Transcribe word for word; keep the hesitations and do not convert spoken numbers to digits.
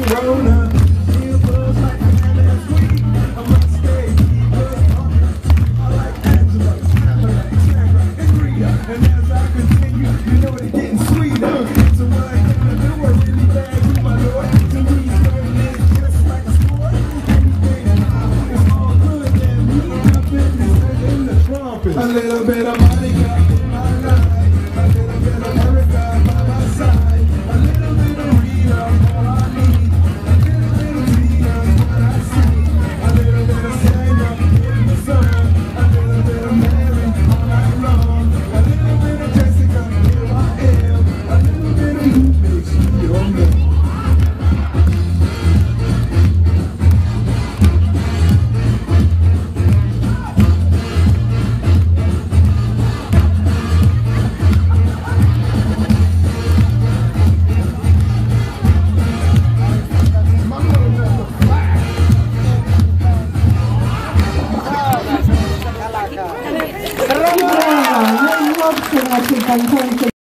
Corona. Feel buzz like I had last week. I must stay. I like Angela, Sandra, and Rita. And as I continue, you know it's getting sweeter. So what I gotta do, I really bad with my Lord. To me, learning is just like a sport. Anything is all good, then me up in this in the trumpet. A little bit of Monica in my life. A little bit of Erica by my side. A little bit of Rita, all I need. A little bit of Tina, what I see. A little bit of Sandra in the sun. A little bit of Mary all night long. A little bit of Jessica, here I am. A little bit of you makes me your man. Najmłodszy naszym tańczącym.